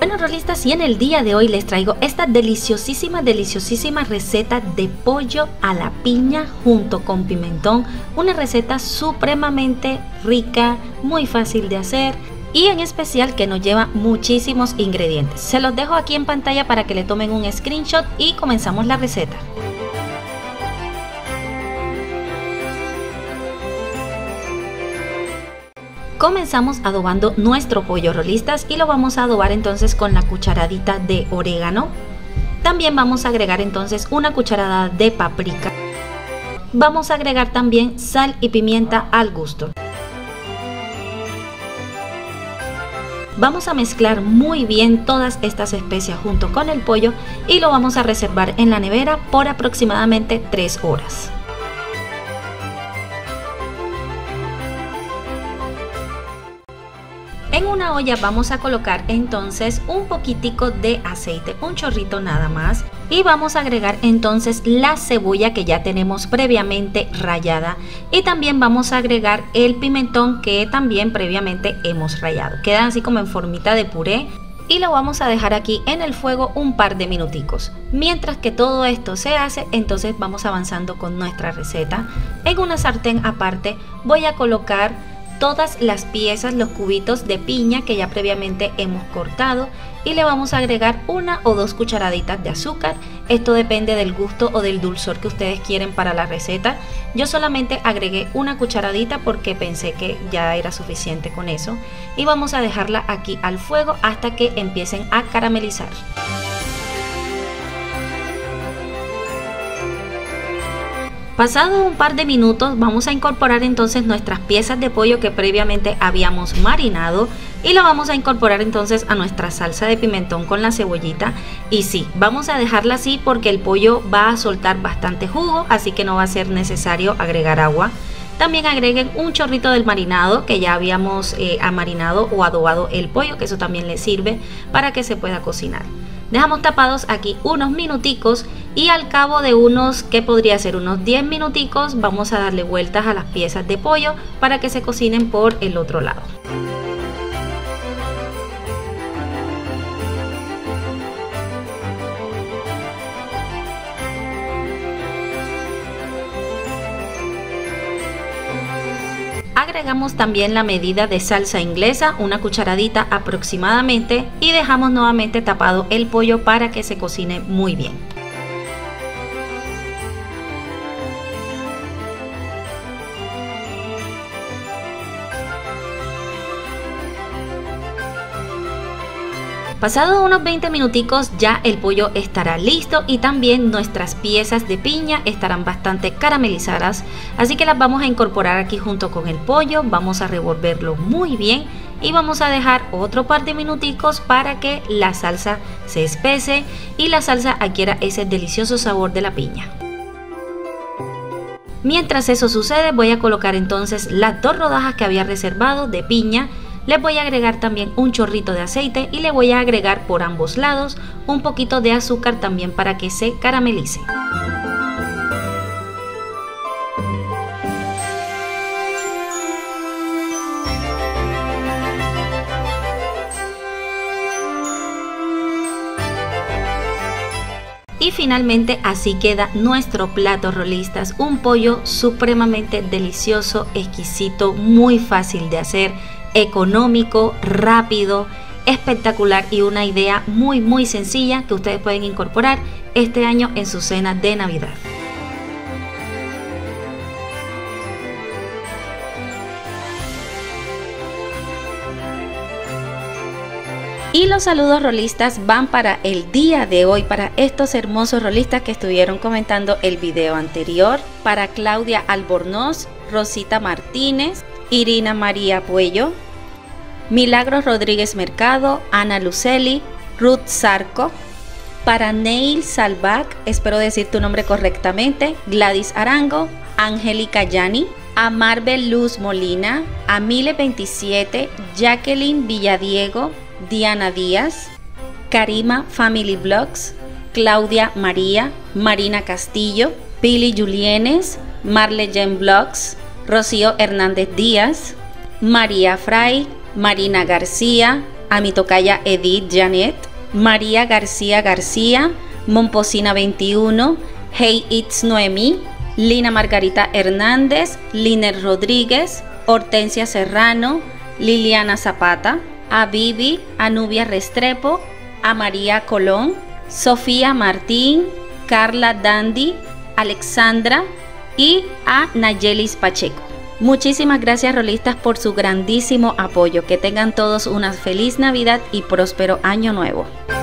Bueno, rolistas, y en el día de hoy les traigo esta deliciosísima receta de pollo a la piña junto con pimentón. Una receta supremamente rica, muy fácil de hacer y en especial que nos lleva muchísimos ingredientes. Se los dejo aquí en pantalla para que le tomen un screenshot y comenzamos la receta. Comenzamos adobando nuestro pollo, rolistas, y lo vamos a adobar entonces con la cucharadita de orégano. También vamos a agregar entonces una cucharada de paprika. Vamos a agregar también sal y pimienta al gusto. Vamos a mezclar muy bien todas estas especias junto con el pollo y lo vamos a reservar en la nevera por aproximadamente 3 horas. En una olla vamos a colocar entonces un poquitico de aceite, un chorrito nada más, y vamos a agregar entonces la cebolla que ya tenemos previamente rallada y también vamos a agregar el pimentón que también previamente hemos rallado. Quedan así como en formita de puré y lo vamos a dejar aquí en el fuego un par de minuticos. Mientras que todo esto se hace, entonces vamos avanzando con nuestra receta. En una sartén aparte voy a colocar todas las piezas, los cubitos de piña que ya previamente hemos cortado y le vamos a agregar 1 o 2 cucharaditas de azúcar. Esto depende del gusto o del dulzor que ustedes quieren para la receta. Yo solamente agregué 1 cucharadita porque pensé que ya era suficiente con eso y vamos a dejarla aquí al fuego hasta que empiecen a caramelizar. Pasado un par de minutos vamos a incorporar entonces nuestras piezas de pollo que previamente habíamos marinado y la vamos a incorporar entonces a nuestra salsa de pimentón con la cebollita. Y sí, vamos a dejarla así porque el pollo va a soltar bastante jugo, así que no va a ser necesario agregar agua. También agreguen un chorrito del marinado que ya habíamos marinado o adobado el pollo, que eso también le sirve para que se pueda cocinar. Dejamos tapados aquí unos minuticos y al cabo de unos, ¿qué podría ser? Unos 10 minuticos vamos a darle vueltas a las piezas de pollo para que se cocinen por el otro lado. Agregamos también la medida de salsa inglesa, 1 cucharadita aproximadamente, y dejamos nuevamente tapado el pollo para que se cocine muy bien. Pasado unos 20 minuticos ya el pollo estará listo y también nuestras piezas de piña estarán bastante caramelizadas, así que las vamos a incorporar aquí junto con el pollo. Vamos a revolverlo muy bien y vamos a dejar otro par de minuticos para que la salsa se espese y la salsa adquiera ese delicioso sabor de la piña. Mientras eso sucede, voy a colocar entonces las 2 rodajas que había reservado de piña. Les voy a agregar también un chorrito de aceite y le voy a agregar por ambos lados un poquito de azúcar también para que se caramelice. Y finalmente así queda nuestro plato, rolistas. Un pollo supremamente delicioso, exquisito, muy fácil de hacer, económico, rápido, espectacular y una idea muy sencilla que ustedes pueden incorporar este año en su cena de Navidad. Y los saludos rolistas van para el día de hoy, para estos hermosos rolistas que estuvieron comentando el video anterior, para Claudia Albornoz, Rosita Martínez, Irina María Puello, Milagros Rodríguez Mercado, Ana Luceli, Ruth Zarco, para Neil Salvac, espero decir tu nombre correctamente, Gladys Arango, Angélica Yani, a Marvel Luz Molina, a Mile27, Jacqueline Villadiego, Diana Díaz, Karima Family Vlogs, Claudia María, Marina Castillo, Pili Julienes, Marle Jen Vlogs, Rocío Hernández Díaz, María Fray, Marina García, a mi tocaya Edith Janet, María García García, Momposina 21, Hey It's Noemí, Lina Margarita Hernández, Liner Rodríguez, Hortensia Serrano, Liliana Zapata, a Vivi, a Nubia Restrepo, a María Colón, Sofía Martín, Carla Dandy, Alexandra y a Nayelis Pacheco. Muchísimas gracias, rolistas, por su grandísimo apoyo. Que tengan todos una feliz Navidad y próspero Año Nuevo.